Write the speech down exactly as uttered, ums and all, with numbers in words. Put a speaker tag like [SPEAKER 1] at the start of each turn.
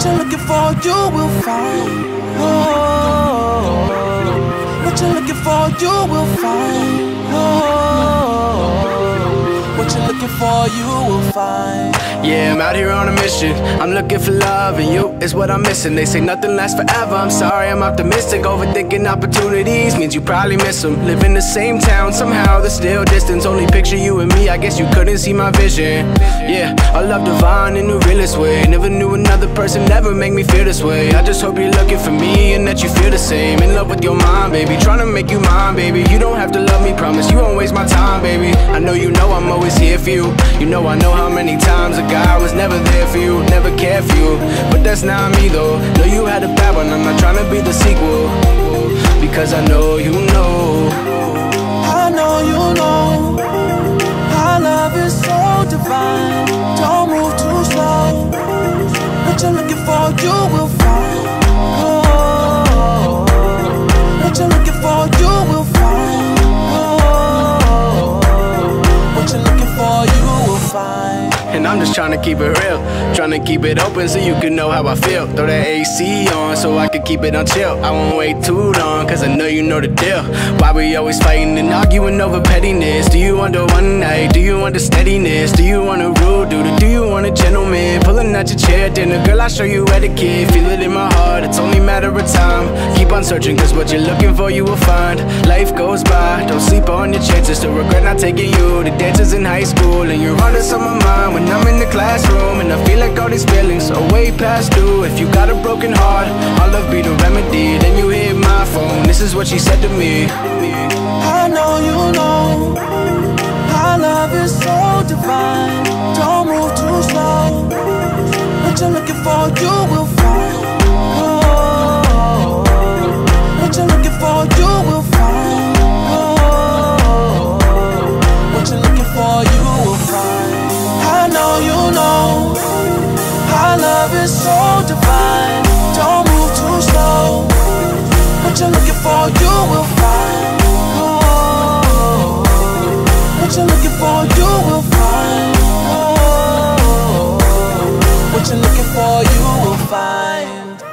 [SPEAKER 1] you're looking for, you will find. Oh, what you're looking for, you will find. Oh, what you're looking for, you will find.
[SPEAKER 2] Yeah, I'm out here on a mission. I'm looking for love, and you is what I'm missing. They say nothing lasts forever. I'm sorry, I'm optimistic. Overthinking opportunities means you probably miss them. Live in the same town, somehow there's still distance. Only picture you and me, I guess you couldn't see my vision. Yeah, I love divine in the realest way. Never knew another person ever make me feel this way. I just hope you're looking for me and that you feel the same. In love with your mind, baby, trying to make you mine, baby. You don't have to love me, promise you won't waste my time, baby. I know you know I'm always here for you. You know I know how many times a guy was never there for you, never cared for you. But that's not me though. Know you had a bad one, I'm not trying to be the sequel, because I know you know.
[SPEAKER 1] I know you know. Our love is so divine. Don't move too slow. What you're looking for, you will find. Oh, what you're looking for, you will find. Oh, what you're looking for, you will find.
[SPEAKER 2] And I'm just trying to keep it real, trying to keep it open so you can know how I feel. Throw that A C on so I can keep it on chill. I won't wait too long, cause I know you know the deal. Why we always fighting and arguing over pettiness? Do you want the one night? Do you want the steadiness? Do you want a rude dude? Or do you want a gentleman? Pulling out your chair, dinner, girl, I'll show you etiquette. Feel it in my heart, it's only a matter of time. Keep on searching, cause what you're looking for you will find. Life goes by, don't sleep on your chances to regret not taking you to dances in high school. And you're all that's on my mind when I'm in the classroom, and I feel like all these feelings are way past due. If you got a broken heart, all love be the remedy. Then you hit my phone, this is what she said to me.
[SPEAKER 1] I know you know. Our love is so divine. Don't move too slow. What you're looking for, you will find. Oh, what you're looking for, you will find. Oh, what you're looking for, you will find. I know you know. Our love is so divine. Don't move too slow. What you're looking for, you will find. Oh, what you're looking for, you will find. Oh, what you're looking for, you will find.